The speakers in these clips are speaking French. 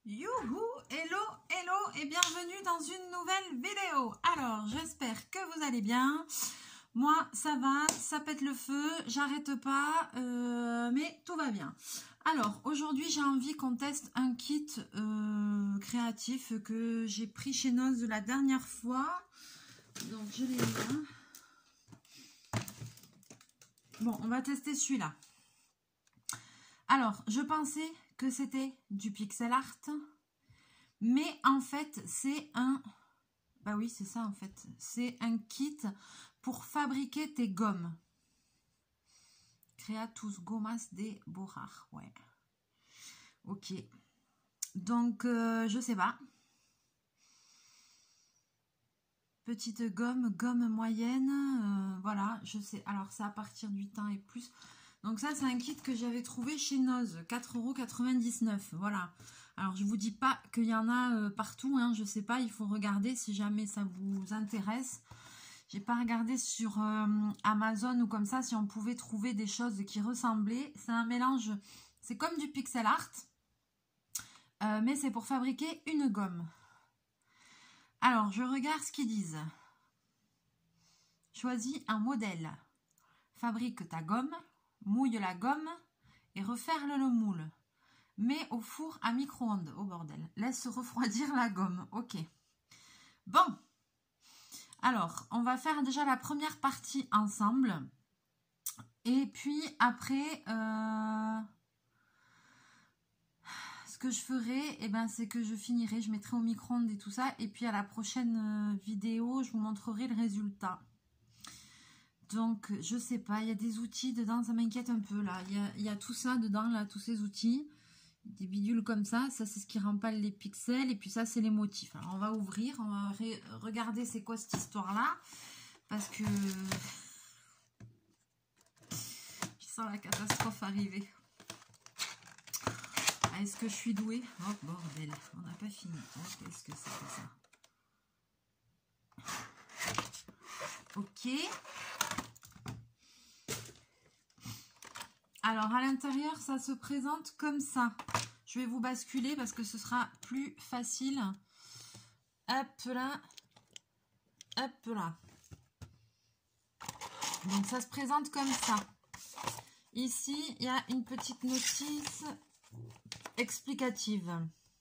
Youhou, hello, hello et bienvenue dans une nouvelle vidéo. Alors, j'espère que vous allez bien. Moi, ça va, ça pète le feu, j'arrête pas, mais tout va bien. Alors, aujourd'hui, j'ai envie qu'on teste un kit créatif que j'ai pris chez Noz la dernière fois. Donc, je l'ai là. Bon, on va tester celui-là. Alors, je pensais que c'était du pixel art, mais en fait, c'est un... Bah oui, c'est ça en fait. C'est un kit pour fabriquer tes gommes. Creatus Gomas de Borrar, ouais. Ok. Donc, je sais pas. Petite gomme, gomme moyenne, voilà, je sais. Alors, c'est à partir du teint et plus... Donc ça, c'est un kit que j'avais trouvé chez Noz, 4,99 €. Voilà. Alors, je vous dis pas qu'il y en a partout, hein, je sais pas, il faut regarder si jamais ça vous intéresse. J'ai pas regardé sur Amazon ou comme ça si on pouvait trouver des choses qui ressemblaient. C'est un mélange, c'est comme du pixel art, mais c'est pour fabriquer une gomme. Alors, je regarde ce qu'ils disent. Choisis un modèle. Fabrique ta gomme. Mouille la gomme et referle le moule. Mets au four à micro-ondes. Oh bordel. Laisse refroidir la gomme. Ok. Bon. Alors, on va faire déjà la première partie ensemble. Et puis après, ce que je ferai, eh ben, c'est que je finirai. Je mettrai au micro-ondes et tout ça. Et puis à la prochaine vidéo, je vous montrerai le résultat. Donc, je sais pas, il y a des outils dedans, ça m'inquiète un peu, là. Il y a tout ça dedans, là, tous ces outils. Des bidules comme ça. Ça, c'est ce qui rempale les pixels. Et puis ça, c'est les motifs. Alors, on va ouvrir, on va regarder c'est quoi cette histoire-là. Parce que... je sens la catastrophe arriver. Ah, est-ce que je suis douée? Oh, bordel, on n'a pas fini. Oh, qu'est-ce que c'est que ça? Ok. Alors, à l'intérieur, ça se présente comme ça. Je vais vous basculer parce que ce sera plus facile. Hop là. Hop là. Donc, ça se présente comme ça. Ici, il y a une petite notice explicative.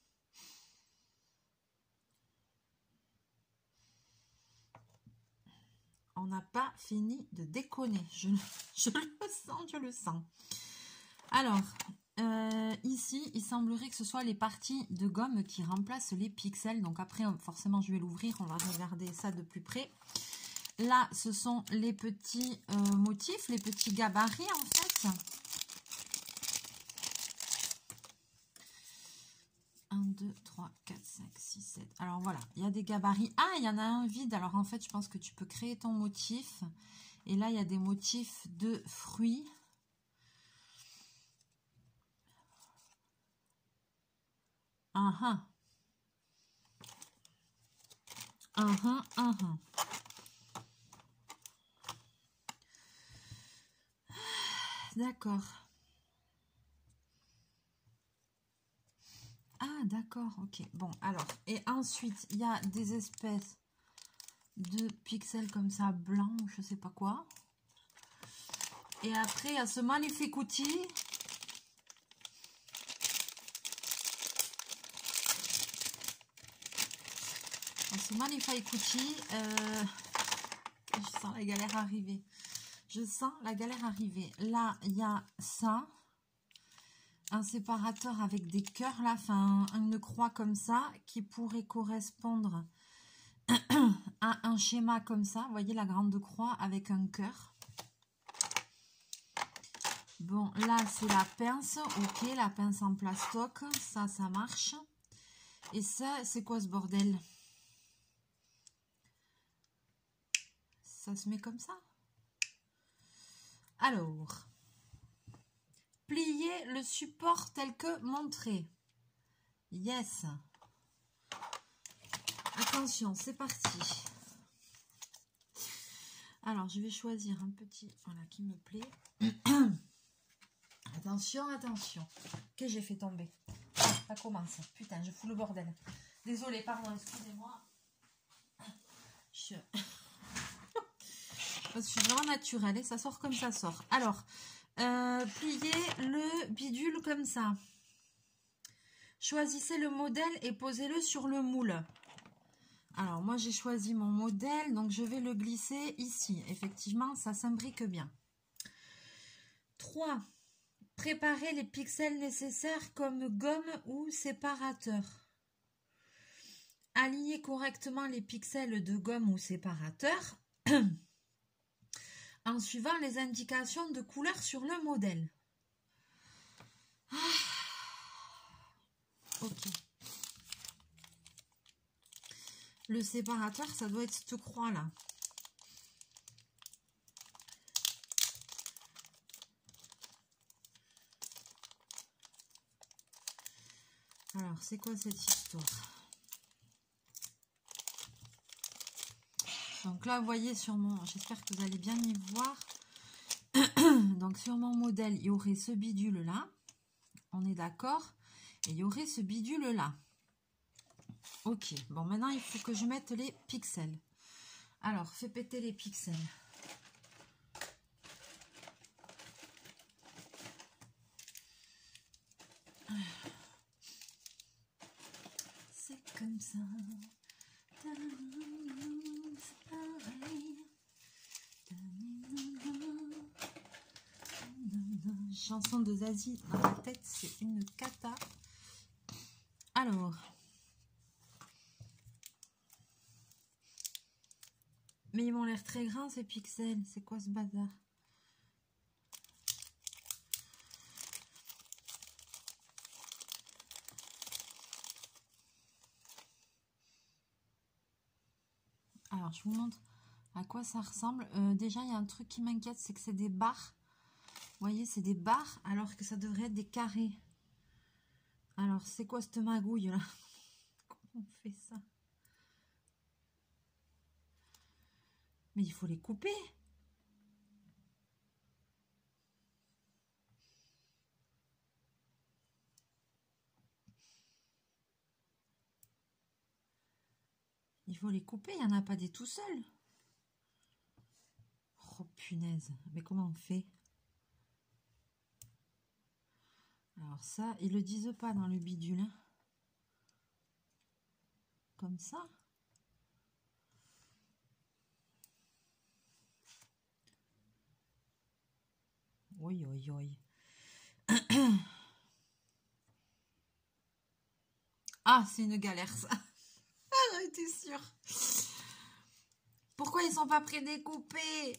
On n'a pas fini de déconner. Je le sens, je le sens. Alors, ici, il semblerait que ce soit les parties de gomme qui remplacent les pixels. Donc après, forcément, je vais l'ouvrir. On va regarder ça de plus près. Là, ce sont les petits motifs, les petits gabarits, en fait. 1, 2, 3, 4, 5, 6, 7. Alors voilà, il y a des gabarits. Ah, il y en a un vide. Alors en fait, je pense que tu peux créer ton motif. Et là, il y a des motifs de fruits. D'accord. Ah, d'accord, ok. Bon, alors, et ensuite, il y a des espèces de pixels comme ça, blancs, je sais pas quoi. Et après, il y a ce magnifique outil. Ce magnifique outil, je sens la galère arriver. Je sens la galère arriver. Là, il y a ça. Un séparateur avec des cœurs là, enfin une croix comme ça, qui pourrait correspondre à un schéma comme ça. Vous voyez la grande croix avec un cœur. Bon, là, c'est la pince. Ok, la pince en plastoc. Ça, ça marche. Et ça, c'est quoi ce bordel? Ça se met comme ça. Alors, plier le support tel que montré. Yes. Attention, c'est parti. Alors, je vais choisir un petit, voilà, qui me plaît. Attention, attention. Que j'ai fait tomber. Ah, ça commence. Putain, je fous le bordel. Désolée, pardon, excusez-moi. Je suis vraiment naturelle et ça sort comme ça sort. Alors, pliez le bidule comme ça. Choisissez le modèle et posez-le sur le moule. Alors, moi, j'ai choisi mon modèle, donc je vais le glisser ici. Effectivement, ça s'imbrique bien. 3. Préparez les pixels nécessaires comme gomme ou séparateur. Alignez correctement les pixels de gomme ou séparateur en suivant les indications de couleur sur le modèle. Ok. Le séparateur, ça doit être cette croix-là. Alors, c'est quoi cette histoire? Donc là, vous voyez sur mon... J'espère que vous allez bien y voir. Donc, sur mon modèle, il y aurait ce bidule-là. On est d'accord? Et il y aurait ce bidule-là. Ok. Bon, maintenant, il faut que je mette les pixels. Alors, fais péter les pixels. C'est comme ça. C'est pareil. Chanson de Zazie dans la tête, c'est une cata. Alors, mais ils m'ont l'air très grands ces pixels. C'est quoi ce bazar? Alors, je vous montre à quoi ça ressemble. Déjà, il y a un truc qui m'inquiète, c'est que c'est des barres. Vous voyez, c'est des barres alors que ça devrait être des carrés. Alors, c'est quoi cette magouille là? Comment on fait ça? Mais il faut les couper. Il faut les couper, il n'y en a pas des tout seuls. Oh punaise, mais comment on fait? Alors ça, ils le disent pas dans le bidule. Hein. Comme ça. Oui, oui, oui. Ah, c'est une galère ça. J'en étais sûre. Pourquoi ils sont pas prédécoupés?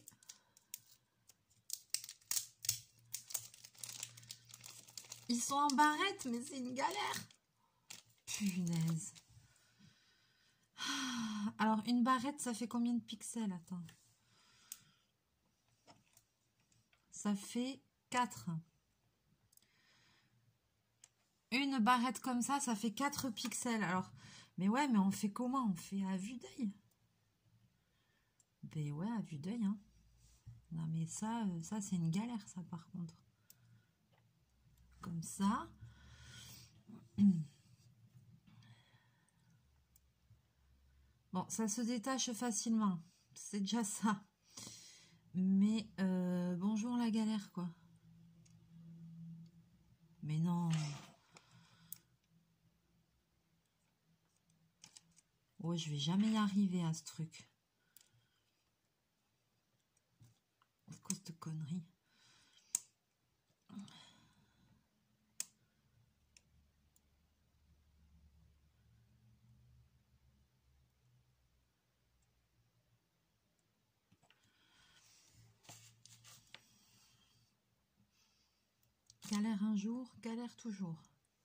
Ils sont en barrette, mais c'est une galère. Punaise. Alors, une barrette, ça fait combien de pixels? Attends. Ça fait 4. Une barrette comme ça fait 4 pixels. Alors, mais ouais, mais on fait comment? On fait à vue d'œil. Ben ouais, à vue d'œil. Hein. Non, mais ça c'est une galère, ça, par contre. Comme ça. Bon, ça se détache facilement. C'est déjà ça. Mais, bonjour la galère, quoi. Mais non. Ouais, je vais jamais y arriver à ce truc. C'est quoi cette connerie? Galère un jour, galère toujours.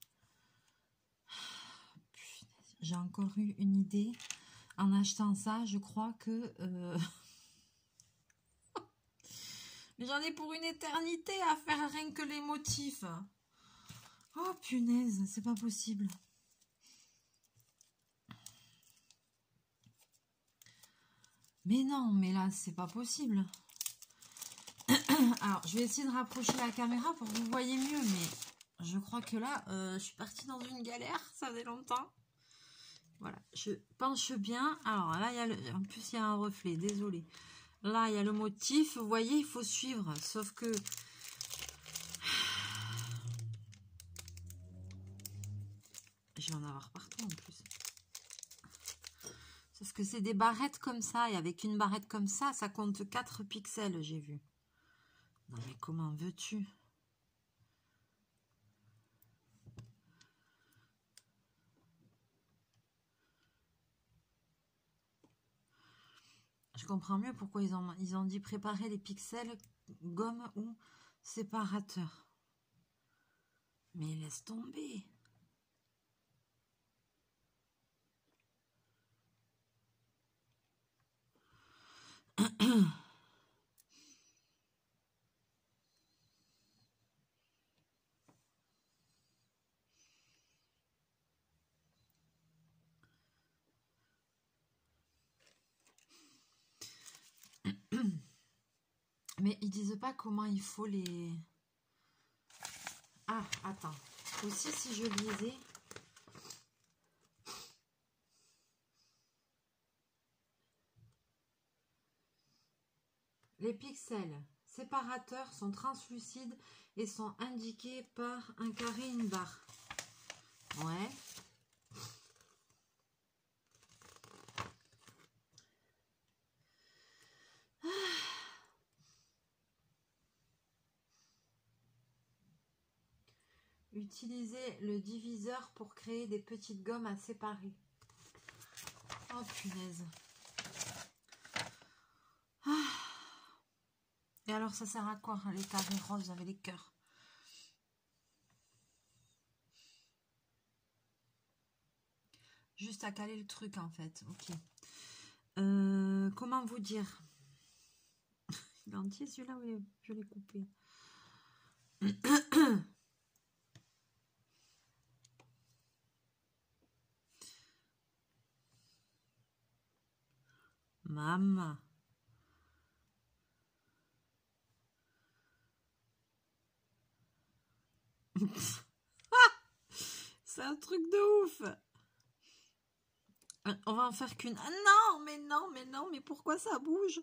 J'ai encore eu une idée. En achetant ça, je crois que... J'en ai pour une éternité à faire rien que les motifs. Oh punaise, c'est pas possible. Mais non, mais là, c'est pas possible. Alors, je vais essayer de rapprocher la caméra pour que vous voyez mieux, mais je crois que là, je suis partie dans une galère, ça fait longtemps. Voilà, je penche bien. Alors là, il y a en plus, il y a un reflet, désolé. Là, il y a le motif, vous voyez, il faut suivre, sauf que... Je vais en avoir partout en plus. Sauf que c'est des barrettes comme ça, et avec une barrette comme ça compte 4 pixels, j'ai vu. Non mais comment veux-tu? Je comprends mieux pourquoi ils ont dit préparer les pixels, gomme ou séparateur. Mais laisse tomber. Mais ils disent pas comment il faut les... Ah, attends. Aussi, si je lisais... Les pixels séparateurs sont translucides et sont indiqués par un carré et une barre. Ouais. Utilisez le diviseur pour créer des petites gommes à séparer. Oh punaise. Ah. Et alors ça sert à quoi les carrés roses avec les cœurs? Juste à caler le truc en fait. Ok. Comment vous dire? Il est entier celui-là ou je l'ai coupé? Maman. C'est un truc de ouf. On va en faire qu'une. Ah non, mais non, mais non, mais pourquoi ça bouge?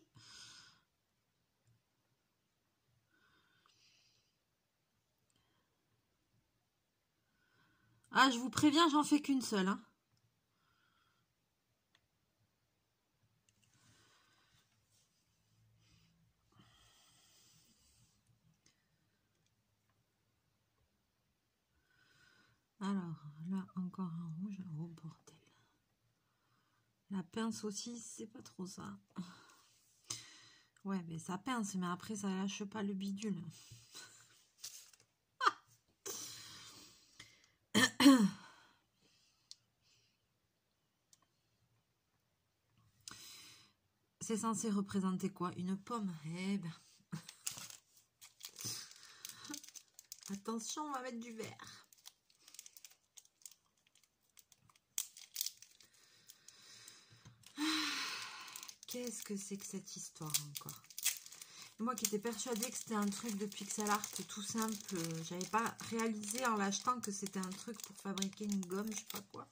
Ah, je vous préviens, j'en fais qu'une seule. Hein. Alors, là, encore un rouge. Oh, bordel. La pince aussi, c'est pas trop ça. Ouais, mais ça pince, mais après, ça lâche pas le bidule. C'est censé représenter quoi? Une pomme? Eh ben. Attention, on va mettre du vert. Qu'est-ce que c'est que cette histoire encore? Moi qui étais persuadée que c'était un truc de pixel art tout simple, j'avais pas réalisé en l'achetant que c'était un truc pour fabriquer une gomme, je sais pas quoi.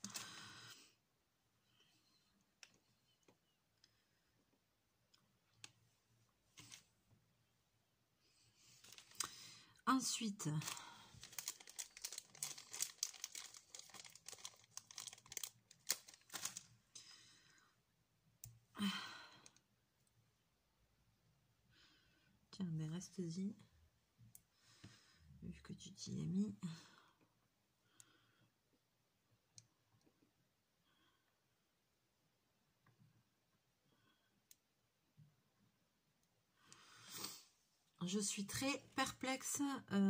Ensuite, tiens, mais reste-y, vu que tu t'y es mis. Je suis très perplexe.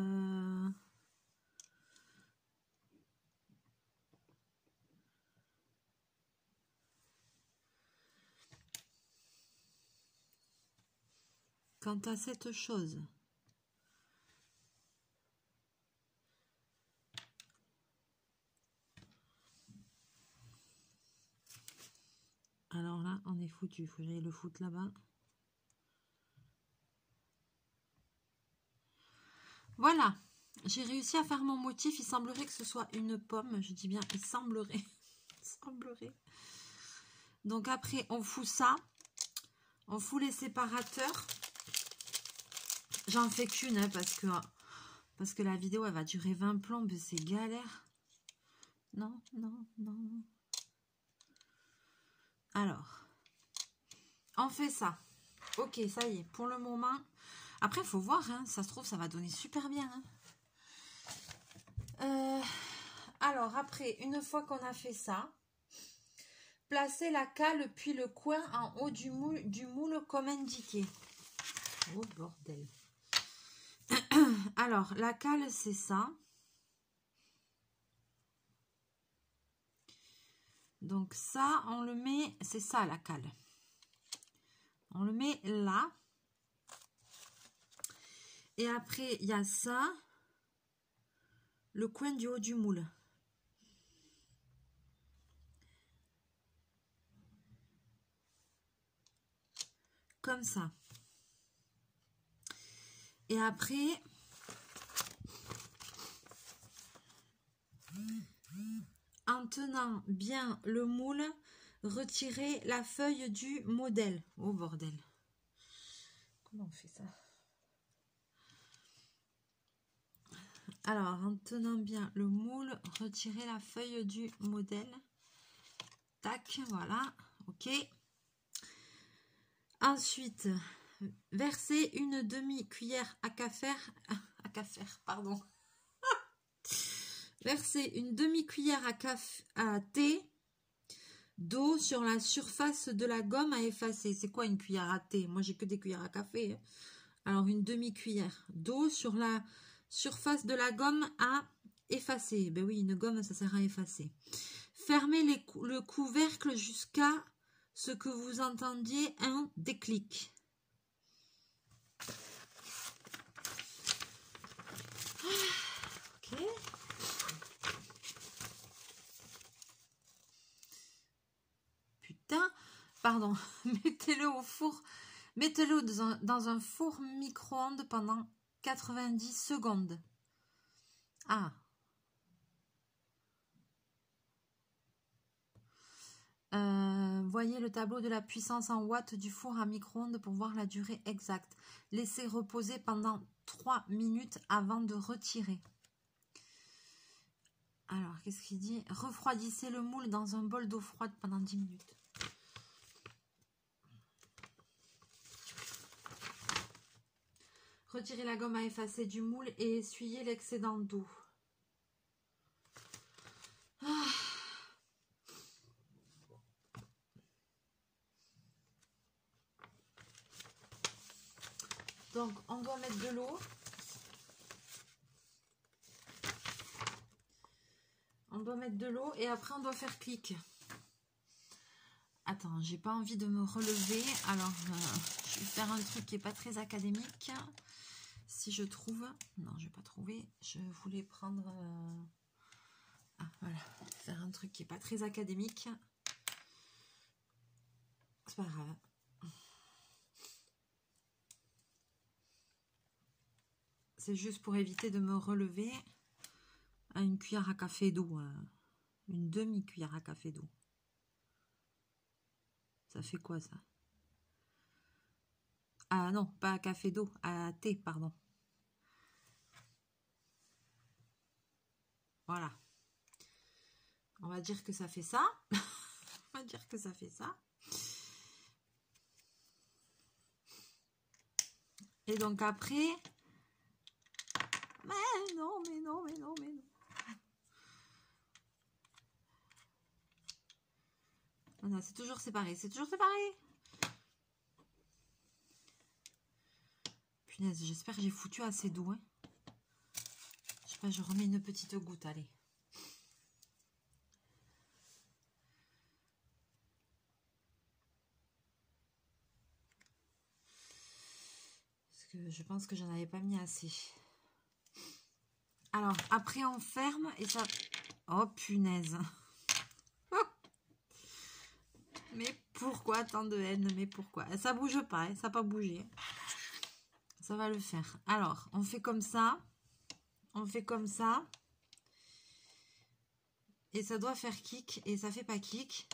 Quant à cette chose. Alors là, on est foutu. Il faut que j'aille le foutre là-bas. Voilà, j'ai réussi à faire mon motif. Il semblerait que ce soit une pomme. Je dis bien, il semblerait. Il semblerait. Donc après, on fout ça. On fout les séparateurs. J'en fais qu'une hein, parce que la vidéo, elle va durer 20 plombes. C'est galère. Non, non, non. Alors, on fait ça. Ok, ça y est, pour le moment. Après, il faut voir, hein, ça se trouve, ça va donner super bien. Hein. Alors, après, une fois qu'on a fait ça, placez la cale puis le coin en haut du moule comme indiqué. Oh, bordel. Alors, la cale, c'est ça. Donc ça, on le met, c'est ça la cale. On le met là. Et après, il y a ça, le coin du haut du moule. Comme ça. Et après, en tenant bien le moule, retirez la feuille du modèle. Oh bordel. Comment on fait ça? Alors, en tenant bien le moule, retirez la feuille du modèle. Tac, voilà. Ok. Ensuite, versez une demi-cuillère à café, pardon. Versez une demi-cuillère à thé d'eau sur la surface de la gomme à effacer. C'est quoi une cuillère à thé? Moi, j'ai que des cuillères à café. Hein. Alors, une demi-cuillère d'eau sur la surface de la gomme à effacer. Ben oui, une gomme, ça sert à effacer. Fermez le couvercle jusqu'à ce que vous entendiez un déclic. Ok. Putain, pardon. Mettez-le au four. Mettez-le dans un four micro-ondes pendant 90 secondes. Ah. Voyez le tableau de la puissance en watts du four à micro-ondes pour voir la durée exacte. Laissez reposer pendant 3 minutes avant de retirer. Alors, qu'est-ce qu'il dit? Refroidissez le moule dans un bol d'eau froide pendant 10 minutes. Retirez la gomme à effacer du moule et essuyez l'excédent d'eau. Ah. Donc, on doit mettre de l'eau. On doit mettre de l'eau et après, on doit faire clic. Attends, j'ai pas envie de me relever. Alors, je vais faire un truc qui n'est pas très académique. Si je trouve... Non, je vais pas trouver. Je voulais prendre... Ah, voilà. Faire un truc qui n'est pas très académique. C'est pas grave. C'est juste pour éviter de me relever à une cuillère à café d'eau. Une demi-cuillère à café d'eau. Ça fait quoi ça? Ah non, pas à café d'eau, à thé, pardon. Voilà. On va dire que ça fait ça. On va dire que ça fait ça. Et donc après... Mais non, mais non, mais non, mais non. Non, c'est toujours séparé, c'est toujours séparé. Punaise, j'espère que j'ai foutu assez d'eau. Hein. Je sais pas, je remets une petite goutte, allez. Parce que je pense que j'en avais pas mis assez. Alors, après on ferme et ça... Oh punaise. Mais pourquoi tant de haine? Mais pourquoi? Ça bouge pas, hein, ça n'a pas bougé. Ça va le faire. Alors, on fait comme ça. On fait comme ça. Et ça doit faire kick. Et ça fait pas kick.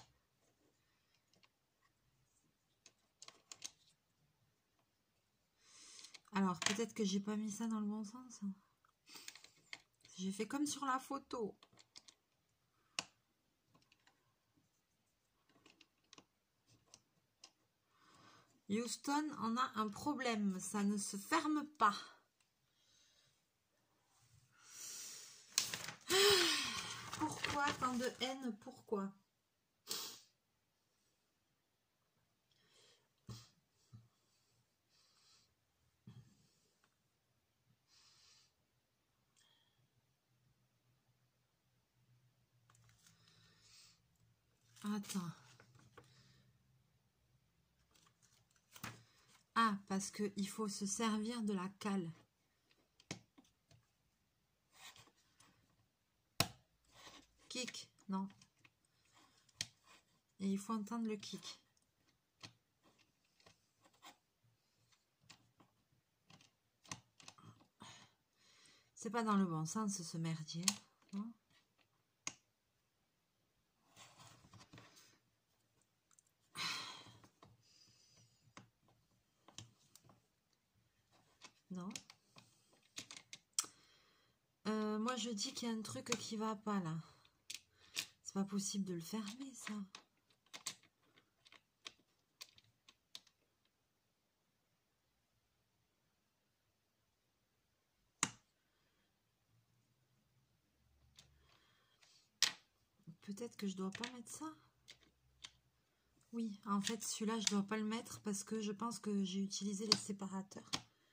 Alors, peut-être que j'ai pas mis ça dans le bon sens. J'ai fait comme sur la photo. Houston, on a un problème. Ça ne se ferme pas. Pourquoi tant de haine? Pourquoi? Attends. Ah, parce qu'il faut se servir de la cale. Kick, non. Et il faut entendre le kick. C'est pas dans le bon sens ce merdier. Non, non. Moi je dis qu'il y a un truc qui va pas là. C'est pas possible de le fermer ça. Peut-être que je dois pas mettre ça. Oui, en fait celui-là je dois pas le mettre parce que je pense que j'ai utilisé les séparateurs.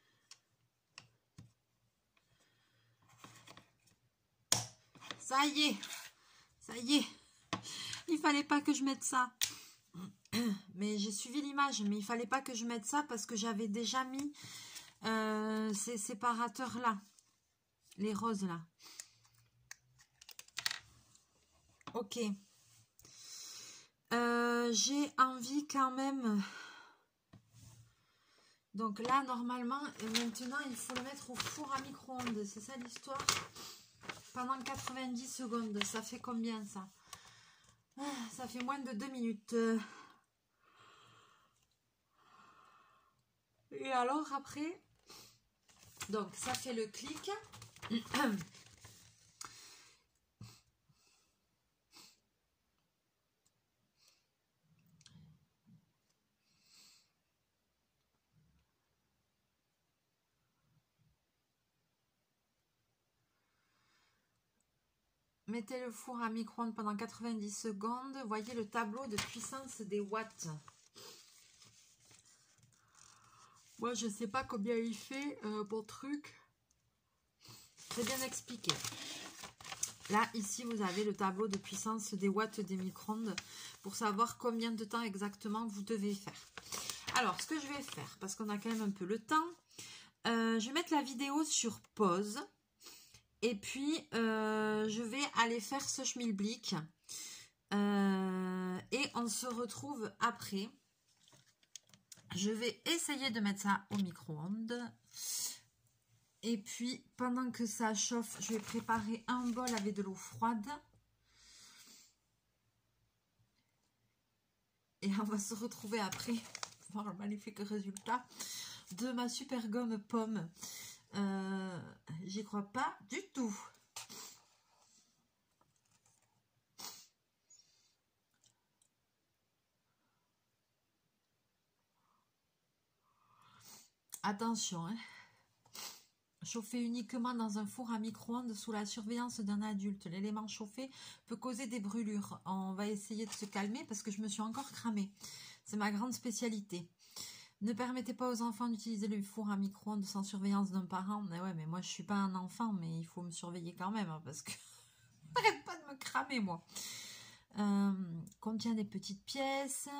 Ça y est, ça y est. Il fallait pas que je mette ça. Mais j'ai suivi l'image, mais il fallait pas que je mette ça parce que j'avais déjà mis ces séparateurs là, les roses là. Ok. J'ai envie quand même. Donc là normalement, maintenant il faut le mettre au four à micro-ondes. C'est ça l'histoire. Pendant 90 secondes. Ça fait combien ça? Ça fait moins de 2 minutes. Et alors après, donc ça fait le clic. Mettez le four à micro-ondes pendant 90 secondes. Voyez le tableau de puissance des watts. Moi, je ne sais pas combien il fait pour truc. C'est bien expliqué. Là, ici, vous avez le tableau de puissance des watts des micro-ondes pour savoir combien de temps exactement vous devez faire. Alors, ce que je vais faire, parce qu'on a quand même un peu le temps, je vais mettre la vidéo sur pause. Et puis, je vais aller faire ce schmilblick. Et on se retrouve après. Je vais essayer de mettre ça au micro-ondes. Et puis, pendant que ça chauffe, je vais préparer un bol avec de l'eau froide. Et on va se retrouver après, voir le magnifique résultat de ma super gomme pomme. J'y crois pas du tout. Attention, hein. Chauffer uniquement dans un four à micro-ondes sous la surveillance d'un adulte. L'élément chauffé peut causer des brûlures. On va essayer de se calmer parce que je me suis encore cramée. C'est ma grande spécialité. Ne permettez pas aux enfants d'utiliser le four à micro-ondes sans surveillance d'un parent. Mais ouais, mais moi je suis pas un enfant, mais il faut me surveiller quand même hein, parce que j'arrête pas de me cramer moi. Contient des petites pièces.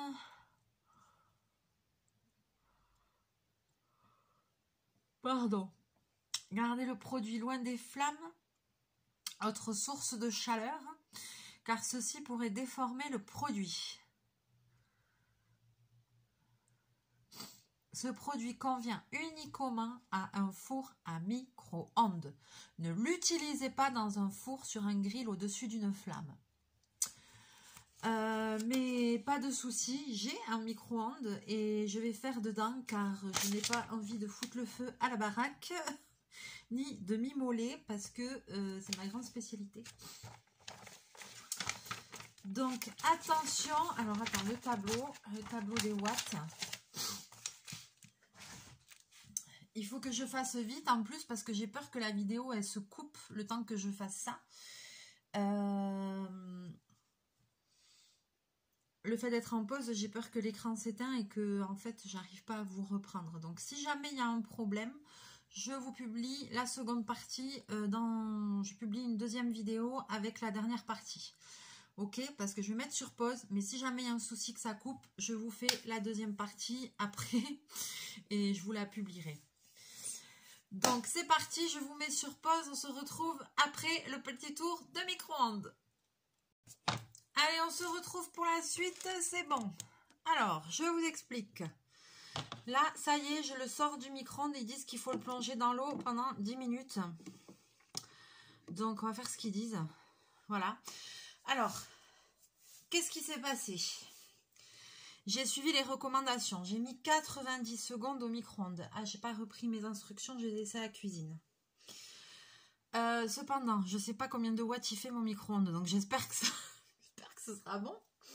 Pardon. Gardez le produit loin des flammes, autre source de chaleur, car ceci pourrait déformer le produit. Ce produit convient uniquement à un four à micro-ondes. Ne l'utilisez pas dans un four sur un grill au-dessus d'une flamme. Mais pas de souci, j'ai un micro-ondes et je vais faire dedans car je n'ai pas envie de foutre le feu à la baraque ni de m'immoler parce que c'est ma grande spécialité. Donc attention, alors attends, le tableau des watts. Il faut que je fasse vite en plus parce que j'ai peur que la vidéo elle se coupe le temps que je fasse ça. Le fait d'être en pause, j'ai peur que l'écran s'éteint et que en fait j'arrive pas à vous reprendre. Donc si jamais il y a un problème, je vous publie la seconde partie je publie une deuxième vidéo avec la dernière partie. Ok, parce que je vais mettre sur pause, mais si jamais il y a un souci que ça coupe, je vous fais la deuxième partie après et je vous la publierai. Donc c'est parti, je vous mets sur pause, on se retrouve après le petit tour de micro-ondes. Allez, on se retrouve pour la suite, c'est bon. Alors, je vous explique. Là, ça y est, je le sors du micro-ondes. Ils disent qu'il faut le plonger dans l'eau pendant 10 minutes. Donc, on va faire ce qu'ils disent. Voilà. Alors, qu'est-ce qui s'est passé? J'ai suivi les recommandations. J'ai mis 90 secondes au micro-ondes. Ah, j'ai pas repris mes instructions, j'ai laissé à la cuisine. Cependant, je sais pas combien de watts il fait mon micro-ondes. Donc, j'espère que ce sera bon.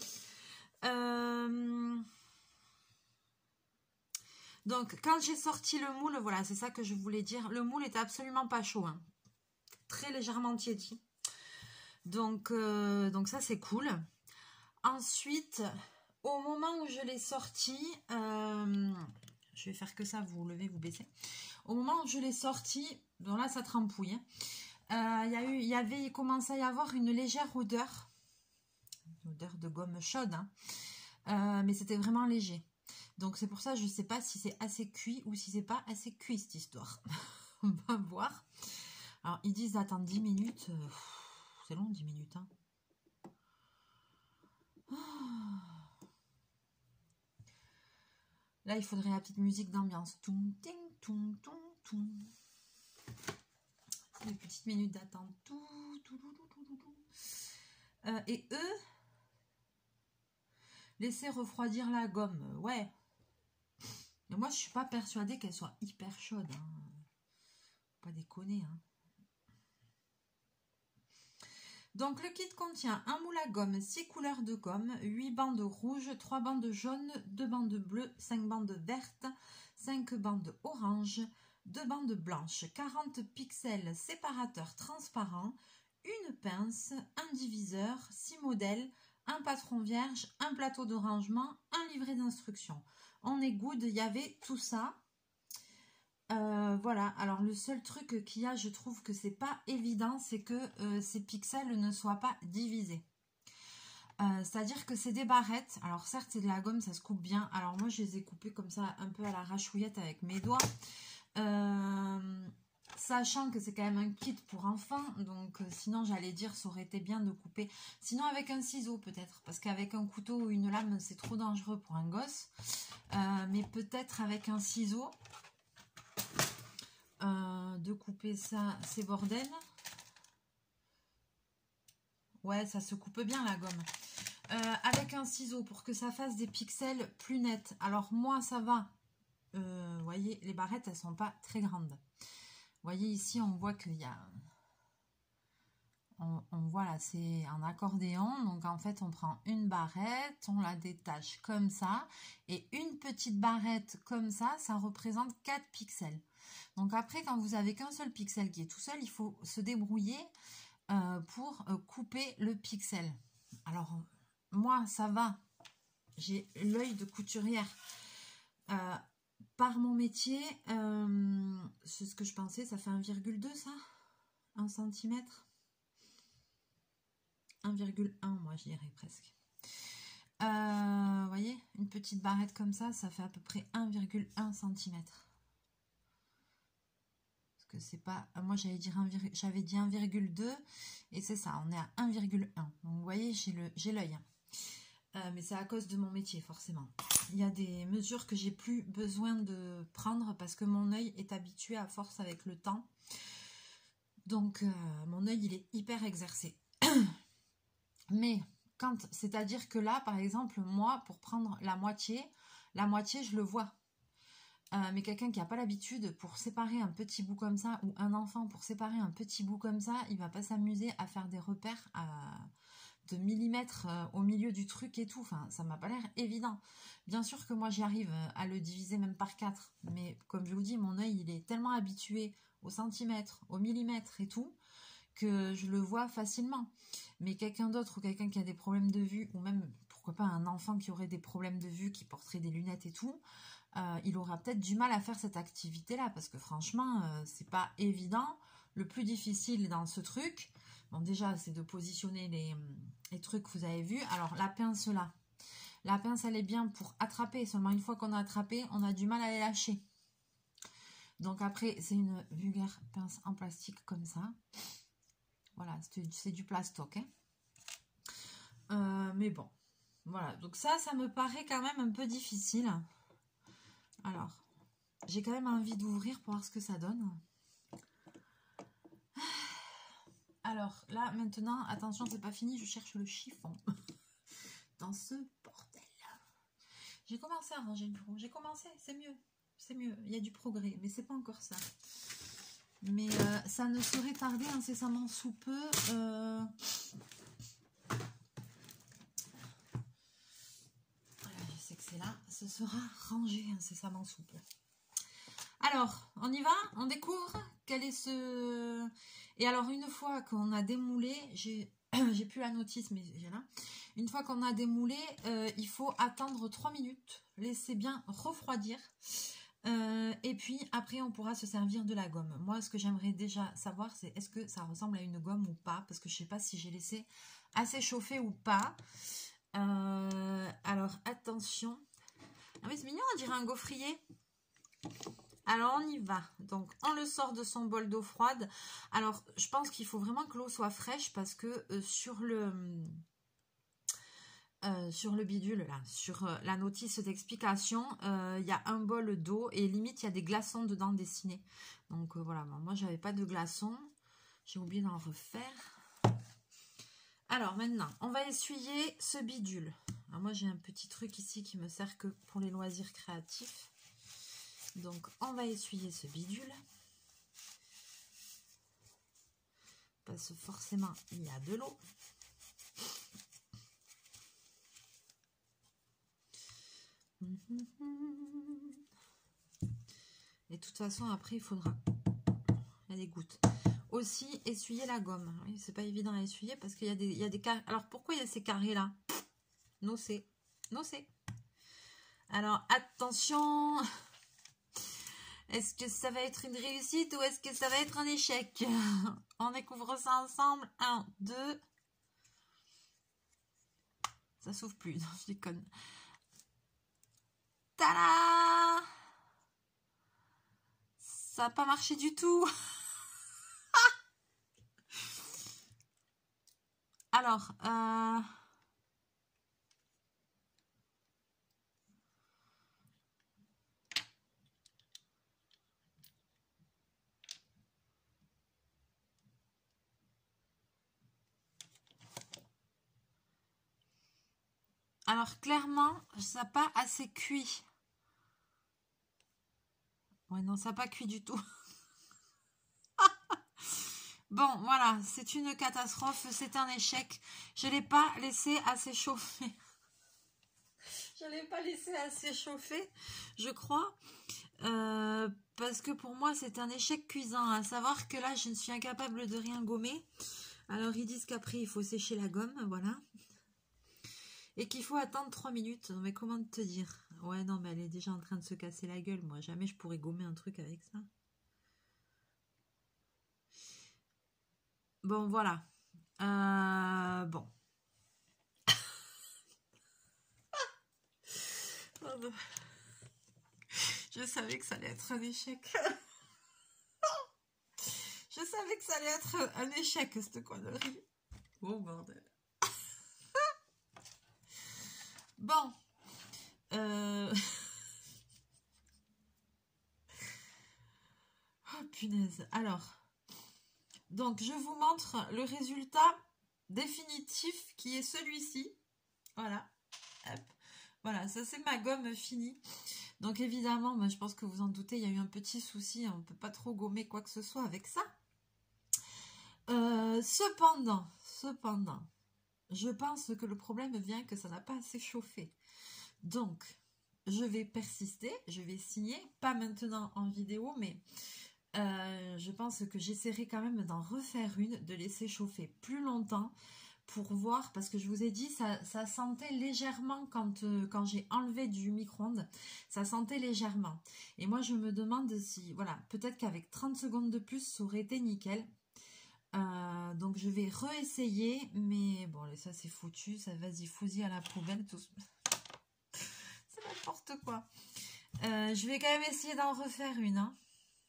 Donc, quand j'ai sorti le moule, voilà, c'est ça que je voulais dire. Le moule était absolument pas chaud, hein. Très légèrement tiédi. Donc ça, c'est cool. Ensuite, au moment où je l'ai sorti, je vais faire que ça, vous levez, vous baissez. Au moment où je l'ai sorti, bon là, ça trempouille. Il commençait à y avoir une légère odeur. Une odeur de gomme chaude, hein. Mais c'était vraiment léger. Donc c'est pour ça, je ne sais pas si c'est assez cuit ou si c'est pas assez cuit cette histoire. On va voir. Alors ils disent d'attendre 10 minutes. C'est long 10 minutes. Hein. Là il faudrait la petite musique d'ambiance. Toum, ting, toum, toum, toum. Les petites minutes d'attente. Et eux, laisser refroidir la gomme. Ouais. Mais moi je suis pas persuadée qu'elle soit hyper chaude. Hein. Pas déconner. Hein. Donc le kit contient un moule à gomme, 6 couleurs de gomme, 8 bandes rouges, 3 bandes jaunes, 2 bandes bleues, 5 bandes vertes, 5 bandes oranges, 2 bandes blanches, 40 pixels séparateurs transparents, une pince, un diviseur, 6 modèles, un patron vierge, un plateau de rangement, un livret d'instructions. On est good, il y avait tout ça. Voilà, alors le seul truc qu'il y a, je trouve que c'est pas évident, c'est que ces pixels ne soient pas divisés. C'est-à-dire que c'est des barrettes. Alors certes, c'est de la gomme, ça se coupe bien. Alors moi, je les ai coupées comme ça, un peu à la rachouillette avec mes doigts. Sachant que c'est quand même un kit pour enfants, donc sinon j'allais dire ça aurait été bien de couper. Sinon avec un ciseau peut-être, parce qu'avec un couteau ou une lame, c'est trop dangereux pour un gosse. Mais peut-être avec un ciseau... de couper ça, ces bordels. Ouais, ça se coupe bien la gomme. Avec un ciseau pour que ça fasse des pixels plus nets. Alors moi, ça va. Vous voyez, les barrettes, elles sont pas très grandes. Vous voyez ici, on voit qu'il y a... On voit là, c'est un accordéon. Donc en fait, on prend une barrette, on la détache comme ça. Et une petite barrette comme ça représente 4 pixels. Donc après, quand vous avez qu'un seul pixel qui est tout seul, il faut se débrouiller pour couper le pixel. Alors, moi, ça va. J'ai l'œil de couturière. Par mon métier, c'est ce que je pensais, ça fait 1,2 ça 1 cm 1,1 moi je dirais presque. Vous voyez, une petite barrette comme ça fait à peu près 1,1 cm. Que c'est pas, moi j'avais dit 1,2 et c'est ça, on est à 1,1. Donc vous voyez, j'ai l'œil. Mais c'est à cause de mon métier, forcément. Il y a des mesures que j'ai plus besoin de prendre parce que mon œil est habitué à force avec le temps. Donc, mon œil, il est hyper exercé. Mais, c'est-à-dire que là, par exemple, moi, pour prendre la moitié, je le vois. Mais quelqu'un qui n'a pas l'habitude, pour séparer un petit bout comme ça, ou un enfant, pour séparer un petit bout comme ça, il va pas s'amuser à faire des repères de millimètres au milieu du truc et tout. Enfin, ça m'a pas l'air évident. Bien sûr que moi, j'y arrive à le diviser même par 4. Mais comme je vous dis, mon œil, il est tellement habitué au centimètre, au millimètre et tout, que je le vois facilement. Mais quelqu'un d'autre ou quelqu'un qui a des problèmes de vue, ou même, pourquoi pas, un enfant qui aurait des problèmes de vue, qui porterait des lunettes et tout, il aura peut-être du mal à faire cette activité-là, parce que franchement, c'est pas évident. Le plus difficile dans ce truc, bon déjà, c'est de positionner les trucs que vous avez vus. Alors, la pince là, la pince, elle est bien pour attraper. Seulement, une fois qu'on a attrapé, on a du mal à les lâcher. Donc après, c'est une vulgaire pince en plastique comme ça. Voilà, c'est du plastoc. Hein. Mais bon, voilà. Donc ça me paraît quand même un peu difficile. Alors, j'ai quand même envie d'ouvrir pour voir ce que ça donne. Alors, là, maintenant, attention, c'est pas fini, je cherche le chiffon. Dans ce bordel. J'ai commencé à ranger le bureau. J'ai commencé, c'est mieux. C'est mieux, il y a du progrès, mais c'est pas encore ça. Mais ça ne saurait tarder incessamment sous peu. Voilà, je sais que c'est là. Ce sera rangé incessamment sous peu. Alors, on y va? On découvre quel est ce... Et alors, une fois qu'on a démoulé, j'ai plus la notice, mais j'ai là. Une fois qu'on a démoulé, il faut attendre 3 minutes. Laisser bien refroidir. Et puis, après, on pourra se servir de la gomme. Moi, ce que j'aimerais déjà savoir, c'est est-ce que ça ressemble à une gomme ou pas? Parce que je ne sais pas si j'ai laissé assez chauffer ou pas. Alors, attention. Ah mais c'est mignon, on dirait un gaufrier. Alors, on y va. Donc, on le sort de son bol d'eau froide. Alors, je pense qu'il faut vraiment que l'eau soit fraîche parce que sur le bidule, là, sur la notice d'explication, il y a un bol d'eau et limite, il y a des glaçons dedans dessinés. Donc, voilà. Bon, moi, j'avais pas de glaçons. J'ai oublié d'en refaire. Alors, maintenant, on va essuyer ce bidule. Alors, moi, j'ai un petit truc ici qui me sert que pour les loisirs créatifs. Donc, on va essuyer ce bidule. Parce que forcément, il y a de l'eau. Et de toute façon, après, il faudra... Il y a des gouttes. Aussi, essuyer la gomme. Oui, c'est pas évident à essuyer parce qu'il y a des carrés. Alors, pourquoi il y a ces carrés-là? No c'est. Alors, attention. Est-ce que ça va être une réussite ou est-ce que ça va être un échec? On découvre ça ensemble. 1, 2. Ça s'ouvre plus. Non, je déconne. Tada! Ça n'a pas marché du tout. Alors, clairement, ça n'a pas assez cuit. Ouais, non, ça n'a pas cuit du tout. Bon, voilà, c'est une catastrophe, c'est un échec. Je ne l'ai pas laissé assez chauffer. Je crois. Parce que pour moi, c'est un échec cuisant. À savoir que là, je ne suis incapable de rien gommer. Alors, ils disent qu'après, il faut sécher la gomme, voilà. Et qu'il faut attendre 3 minutes. Mais comment te dire? Ouais, non, mais elle est déjà en train de se casser la gueule. Moi, jamais je pourrais gommer un truc avec ça. Bon, voilà. Bon. Je savais que ça allait être un échec. Je savais que ça allait être un échec, cette connerie. Oh, bordel. Bon. Oh punaise. Alors, donc je vous montre le résultat définitif qui est celui-ci. Voilà. Hop. Voilà, ça c'est ma gomme finie. Donc évidemment, moi, je pense que vous en doutez, il y a eu un petit souci. On ne peut pas trop gommer quoi que ce soit avec ça. Cependant, je pense que le problème vient que ça n'a pas assez chauffé. Donc, je vais persister, je vais signer, pas maintenant en vidéo, mais je pense que j'essaierai quand même d'en refaire une, de laisser chauffer plus longtemps pour voir, parce que je vous ai dit, ça sentait légèrement quand j'ai enlevé du micro-ondes, ça sentait légèrement. Et moi, je me demande si, voilà, peut-être qu'avec 30 secondes de plus, ça aurait été nickel. Donc, je vais réessayer, mais bon, ça c'est foutu, ça vas-y, fouille à la poubelle, tout. C'est n'importe quoi. Je vais quand même essayer d'en refaire une, hein.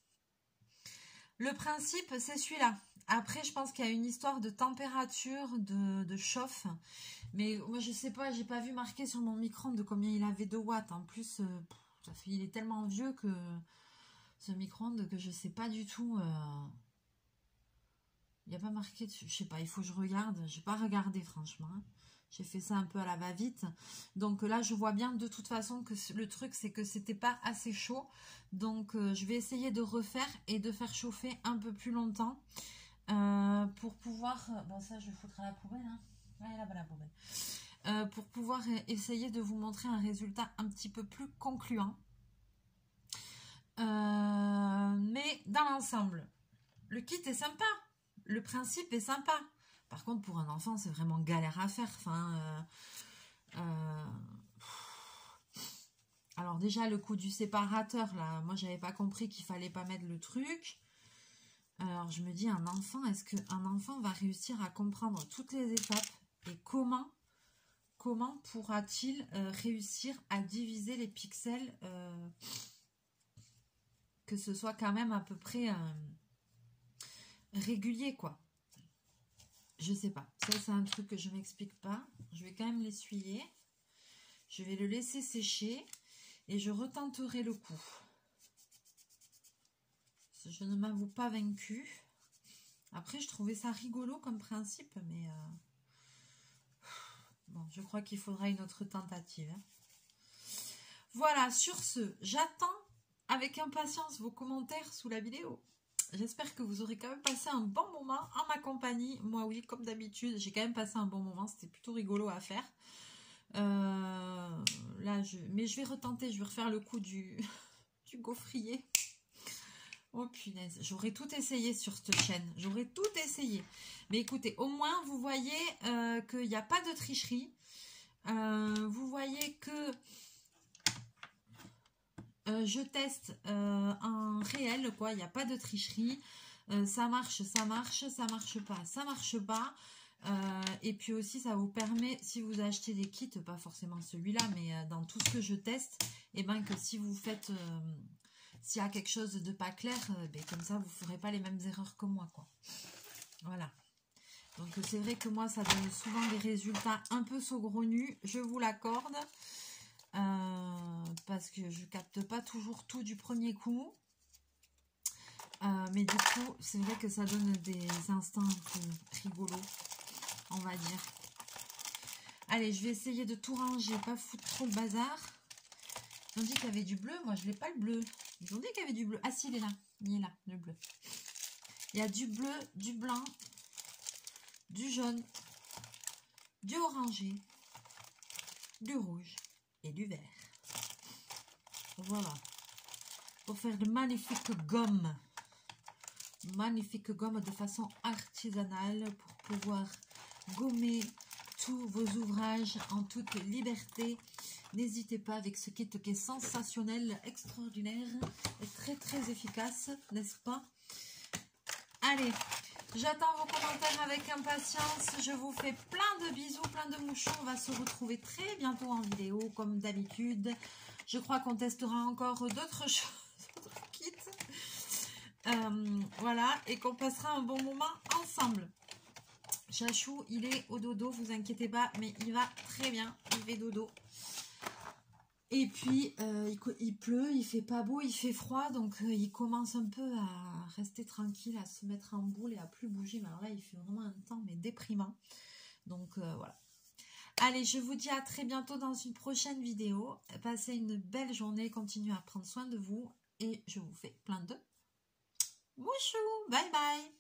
Le principe, c'est celui-là. Après, je pense qu'il y a une histoire de température, de chauffe. Mais moi, je sais pas, j'ai pas vu marqué sur mon micro-ondes de combien il avait de watts. En plus, il est tellement vieux que ce micro-ondes que je sais pas du tout. Il n'y a pas marqué dessus. Je sais pas, il faut que je regarde. J'ai pas regardé, franchement. J'ai fait ça un peu à la va-vite. Donc là, je vois bien de toute façon que le truc, c'est que c'était pas assez chaud. Donc, je vais essayer de refaire et de faire chauffer un peu plus longtemps pour pouvoir... Bon, ça, je le foutrai à la poubelle. Hein. Ouais, là-bas, la poubelle. Pour pouvoir essayer de vous montrer un résultat un petit peu plus concluant. Mais dans l'ensemble, le kit est sympa. Le principe est sympa. Par contre, pour un enfant, c'est vraiment galère à faire. Enfin, alors déjà, le coup du séparateur, là, moi, j'avais pas compris qu'il fallait pas mettre le truc. Alors, je me dis, un enfant, est-ce qu'un enfant va réussir à comprendre toutes les étapes? Et comment pourra-t-il réussir à diviser les pixels que ce soit quand même à peu près régulier, quoi. Je sais pas. Ça, c'est un truc que je m'explique pas. Je vais quand même l'essuyer. Je vais le laisser sécher. Et je retenterai le coup. Je ne m'avoue pas vaincue. Après, je trouvais ça rigolo comme principe. Mais bon, je crois qu'il faudra une autre tentative. Hein. Voilà, sur ce, j'attends avec impatience vos commentaires sous la vidéo. J'espère que vous aurez quand même passé un bon moment en ma compagnie. Moi, oui, comme d'habitude, j'ai quand même passé un bon moment. C'était plutôt rigolo à faire. Mais je vais retenter. Je vais refaire le coup du gaufrier. Oh punaise. J'aurais tout essayé sur cette chaîne. J'aurais tout essayé. Mais écoutez, au moins, vous voyez qu'il n'y a pas de tricherie. Vous voyez que... je teste en réel, quoi. Il n'y a pas de tricherie. Ça marche, ça marche, ça marche pas, ça marche pas. Et puis aussi, ça vous permet, si vous achetez des kits, pas forcément celui-là, mais dans tout ce que je teste, et ben que si vous faites, s'il y a quelque chose de pas clair, ben, comme ça, vous ferez pas les mêmes erreurs que moi, quoi. Voilà. Donc c'est vrai que moi, ça donne souvent des résultats un peu saugrenus, je vous l'accorde. Parce que je capte pas toujours tout du premier coup. Mais du coup, c'est vrai que ça donne des instants un peu rigolos, on va dire. Allez, je vais essayer de tout ranger, pas foutre trop le bazar. Ils ont dit qu'il y avait du bleu, moi je n'ai pas le bleu. Ils ont dit qu'il y avait du bleu. Ah si, il est là, le bleu. Il y a du bleu, du blanc, du jaune, du orangé, du rouge et du vert. Voilà. Pour faire de magnifiques gommes. Magnifique gomme de façon artisanale pour pouvoir gommer tous vos ouvrages en toute liberté. N'hésitez pas avec ce kit qui est sensationnel, extraordinaire et très très efficace, n'est-ce pas? Allez, j'attends vos commentaires avec impatience. Je vous fais plein de bisous, plein de mouchons. On va se retrouver très bientôt en vidéo comme d'habitude. Je crois qu'on testera encore d'autres choses, d'autres kits. Voilà, et qu'on passera un bon moment ensemble. Chachou, il est au dodo, vous inquiétez pas, mais il va très bien, il fait dodo. Et puis, il pleut, il fait pas beau, il fait froid, donc il commence un peu à rester tranquille, à se mettre en boule et à plus bouger. Mais alors là, il fait vraiment un temps mais déprimant. Donc voilà. Allez, je vous dis à très bientôt dans une prochaine vidéo. Passez une belle journée, continuez à prendre soin de vous et je vous fais plein de mouchous. Bye bye.